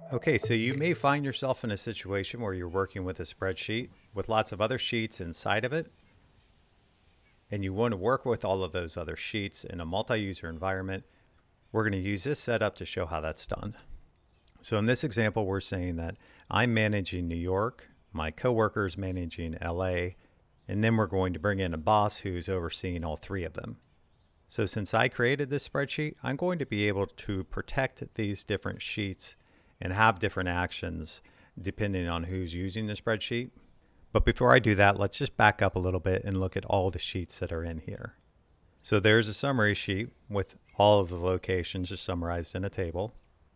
Okay, so you may find yourself in a situation where you're working with a spreadsheet with lots of other sheets inside of it, and you want to work with all of those other sheets in a multi-user environment. We're going to use this setup to show how that's done. So in this example, we're saying that I'm managing New York, my coworker is managing LA, and then we're going to bring in a boss who's overseeing all three of them. So since I created this spreadsheet, I'm going to be able to protect these different sheets and have different actions depending on who's using the spreadsheet. But before I do that, let's just back up a little bit and look at all the sheets that are in here. So there's a summary sheet with all of the locations just summarized in a table.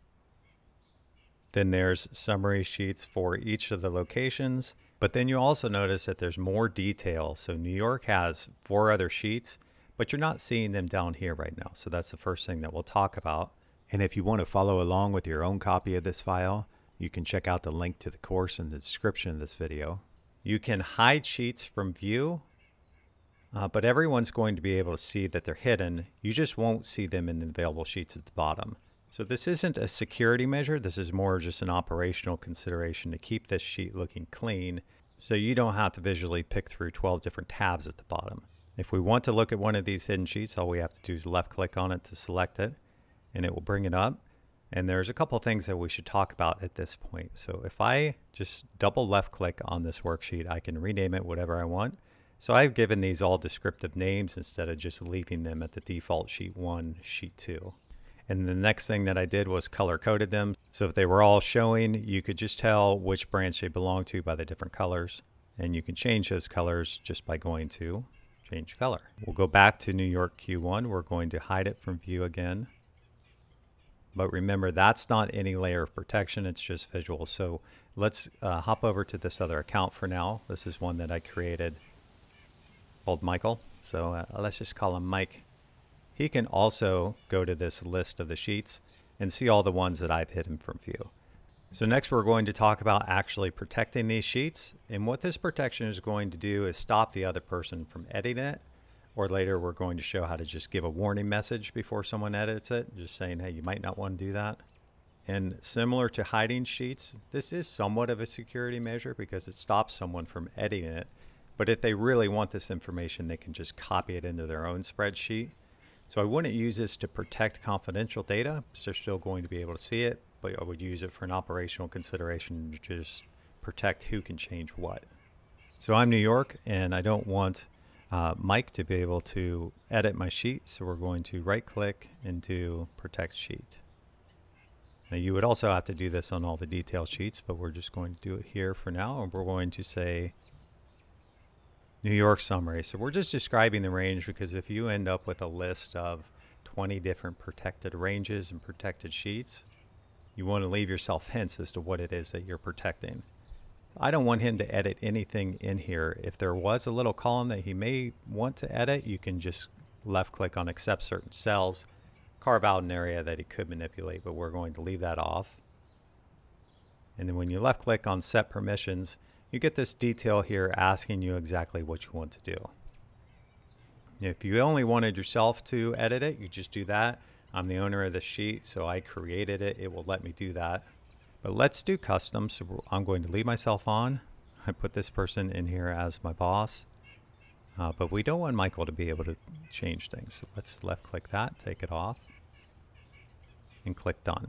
Then there's summary sheets for each of the locations. But then you also notice that there's more detail. So New York has 4 other sheets, but you're not seeing them down here right now. So that's the first thing that we'll talk about. And if you want to follow along with your own copy of this file, you can check out the link to the course in the description of this video. You can hide sheets from view, but everyone's going to be able to see that they're hidden. You just won't see them in the available sheets at the bottom. So this isn't a security measure. This is more just an operational consideration to keep this sheet looking clean, so you don't have to visually pick through 12 different tabs at the bottom. If we want to look at one of these hidden sheets, all we have to do is left click on it to select it, and it will bring it up. And there's a couple things that we should talk about at this point. So if I just double left click on this worksheet, I can rename it whatever I want. So I've given these all descriptive names instead of just leaving them at the default sheet 1, sheet 2. And the next thing that I did was color coded them. So if they were all showing, you could just tell which branch they belong to by the different colors. And you can change those colors just by going to change color. We'll go back to New York Q1. We're going to hide it from view again. But remember, that's not any layer of protection, it's just visual. So let's hop over to this other account for now. This is one that I created called Michael. So let's just call him Mike. He can also go to this list of the sheets and see all the ones that I've hidden from view. So next we're going to talk about actually protecting these sheets. And what this protection is going to do is stop the other person from editing it. Or later we're going to show how to just give a warning message before someone edits it, just saying, hey, you might not want to do that. And similar to hiding sheets, this is somewhat of a security measure because it stops someone from editing it. But if they really want this information, they can just copy it into their own spreadsheet. So I wouldn't use this to protect confidential data, because they're still going to be able to see it, but I would use it for an operational consideration to just protect who can change what. So I'm New York, and I don't want Mike to be able to edit my sheet, so we're going to right click and do protect sheet. Now you would also have to do this on all the detail sheets, but we're just going to do it here for now, and we're going to say New York summary. So we're just describing the range, because if you end up with a list of 20 different protected ranges and protected sheets, you want to leave yourself hints as to what it is that you're protecting. I don't want him to edit anything in here. If there was a little column that he may want to edit, you can just left click on accept certain cells, carve out an area that he could manipulate, but we're going to leave that off. And then when you left click on set permissions, you get this detail here asking you exactly what you want to do. If you only wanted yourself to edit it, you just do that. I'm the owner of the sheet, so I created it. It will let me do that. But let's do custom. So I'm going to leave myself on. I put this person in here as my boss. But we don't want Michael to be able to change things. So let's left click that, take it off, and click done.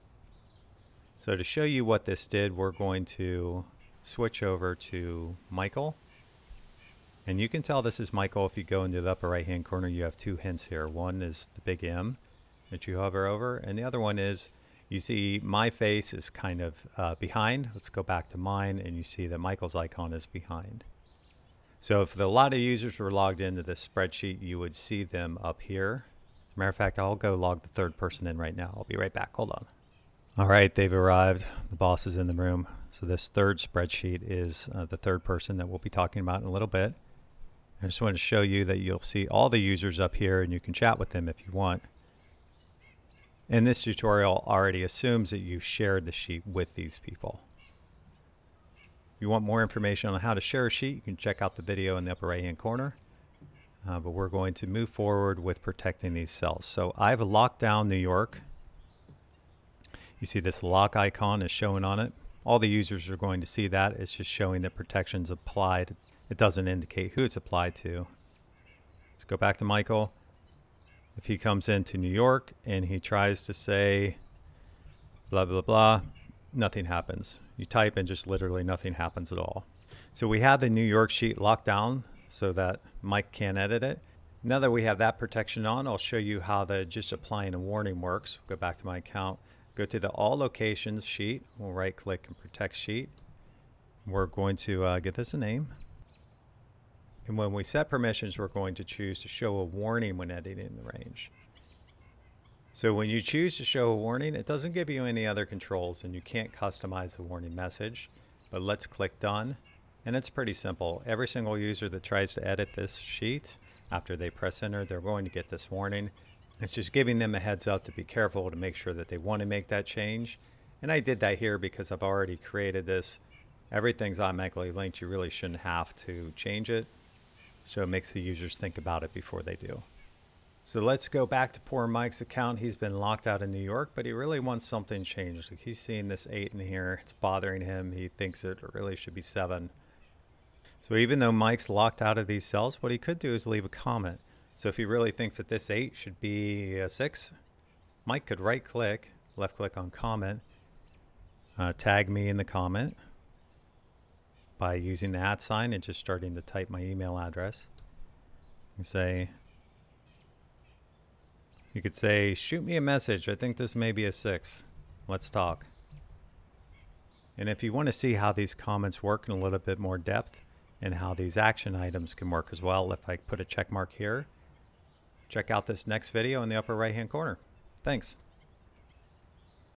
So to show you what this did, we're going to switch over to Michael. And you can tell this is Michael if you go into the upper right hand corner. You have 2 hints here. One is the big M that you hover over, and the other one is you see my face is kind of behind. Let's go back to mine, and you see that Michael's icon is behind. So if a lot of users were logged into this spreadsheet, you would see them up here. As a matter of fact, I'll go log the third person in right now. I'll be right back. Hold on. All right, they've arrived. The boss is in the room. So this third spreadsheet is the third person that we'll be talking about in a little bit. I just want to show you that you'll see all the users up here, and you can chat with them if you want. And this tutorial already assumes that you've shared the sheet with these people. If you want more information on how to share a sheet, you can check out the video in the upper right hand corner. But we're going to move forward with protecting these cells. So I've locked down New York. You see this lock icon is showing on it. All the users are going to see that. It's just showing that protection's applied. It doesn't indicate who it's applied to. Let's go back to Michael. If he comes into New York and he tries to say blah, blah, blah, nothing happens. You type and just literally nothing happens at all. So we have the New York sheet locked down so that Mike can't edit it. Now that we have that protection on, I'll show you how the just applying a warning works. Go back to my account, go to the all locations sheet. We'll right click and protect sheet. We're going to give this a name. And when we set permissions, we're going to choose to show a warning when editing the range. So when you choose to show a warning, it doesn't give you any other controls and you can't customize the warning message. But let's click done. And it's pretty simple. Every single user that tries to edit this sheet, after they press enter, they're going to get this warning. It's just giving them a heads up to be careful to make sure that they want to make that change. And I did that here because I've already created this. Everything's automatically linked. You really shouldn't have to change it. So it makes the users think about it before they do. So let's go back to poor Mike's account. He's been locked out in New York, but he really wants something changed. Like he's seeing this 8 in here. It's bothering him. He thinks it really should be 7. So even though Mike's locked out of these cells, what he could do is leave a comment. So if he really thinks that this 8 should be a 6, Mike could right click, left click on comment, tag me in the comment by using the @ sign and just starting to type my email address. You could say, shoot me a message. I think this may be a 6. Let's talk. And if you want to see how these comments work in a little bit more depth and how these action items can work as well, if I put a check mark here, check out this next video in the upper right hand corner. Thanks.